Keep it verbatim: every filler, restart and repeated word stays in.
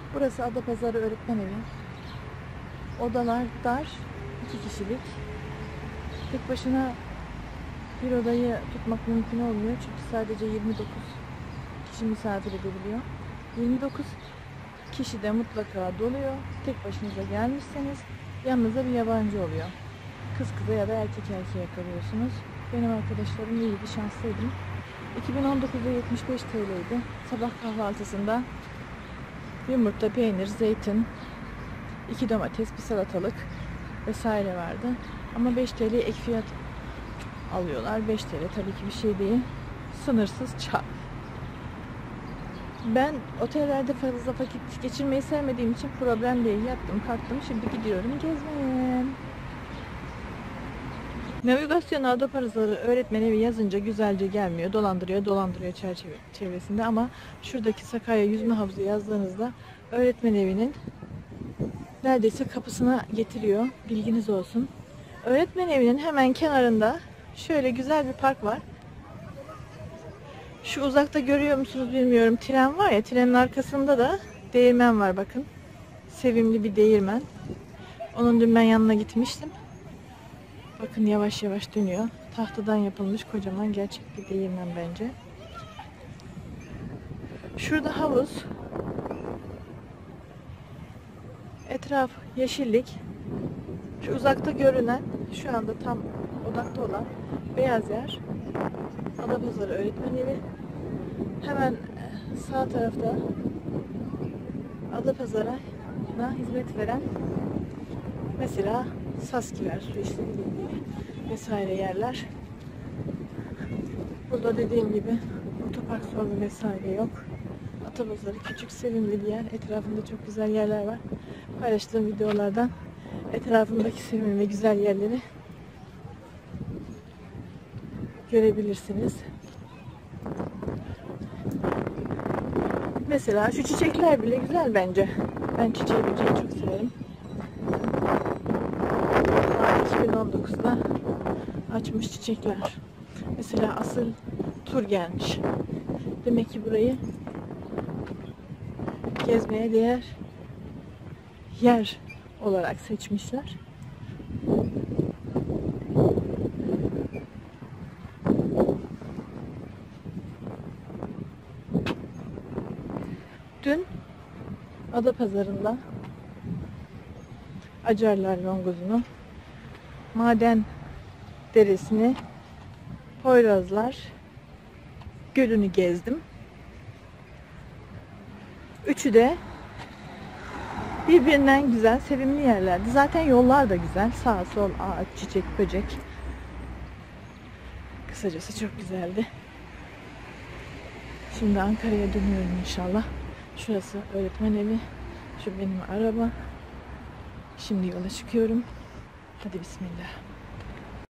Burası Adapazarı Öğretmen Evi. Odalar dar, iki kişilik. Tek başına bir odayı tutmak mümkün olmuyor çünkü sadece yirmi dokuz kişi misafir edebiliyor. yirmi dokuz kişi de mutlaka doluyor. Tek başınıza gelmişseniz yanınıza bir yabancı oluyor. Kız kıza ya da erkek erkeğe kalıyorsunuz. Benim arkadaşlarım iyiydi, şanslıydım. iki bin on dokuzda yetmiş beş T L'ydi. Sabah kahvaltısında yumurta, peynir, zeytin, iki domates, bir salatalık vesaire vardı. Ama beş T L ek fiyat alıyorlar. beş T L tabii ki bir şey değil. Sınırsız çay. Ben otellerde fazla vakit geçirmeyi sevmediğim için problem değil. Yattım, kalktım. Şimdi gidiyorum gezmeye. Navigasyon Adapazarı Öğretmen Evi yazınca güzelce gelmiyor. Dolandırıyor, dolandırıyor çerçeve çevresinde ama şuradaki Sakarya Yüzme Havuzu yazdığınızda öğretmen evinin neredeyse kapısına getiriyor. Bilginiz olsun. Öğretmen evinin hemen kenarında şöyle güzel bir park var. Şu uzakta görüyor musunuz bilmiyorum. Tren var ya, trenin arkasında da değirmen var bakın. Sevimli bir değirmen. Onun dün ben yanına gitmiştim. Bakın yavaş yavaş dönüyor. Tahtadan yapılmış kocaman gerçek bir değirmen bence. Şurada havuz. Etraf yeşillik. Şu uzakta görünen, şu anda tam odakta olan beyaz yer Adapazarı Öğretmen Evi. Hemen sağ tarafta Adapazarı'na hizmet veren mesela Saskiler, su işleriyle ilgili vesaire yerler. Burada dediğim gibi otopark sorunu vesaire yok. Adapazarı küçük, sevimli bir yer. Etrafında çok güzel yerler var. Paylaştığım videolardan etrafındaki sevimli güzel yerleri görebilirsiniz. Mesela şu çiçekler bile güzel bence. Ben çiçeği böceği çok severim. iki bin on dokuzda açmış çiçekler. Mesela asıl tur gelmiş. Demek ki burayı gezmeye değer yer olarak seçmişler. Dün Adapazarı'nda Acarlar Longozunu, Maden Deresi'ni, Poyrazlar Gölü'nü gezdim. Üçü de birbirinden güzel, sevimli yerlerdi. Zaten yollar da güzel. Sağ sol ağaç, çiçek, böcek. Kısacası çok güzeldi. Şimdi Ankara'ya dönüyorum inşallah. Şurası öğretmen evi. Şu benim araba. Şimdi yola çıkıyorum. Hadi bismillah.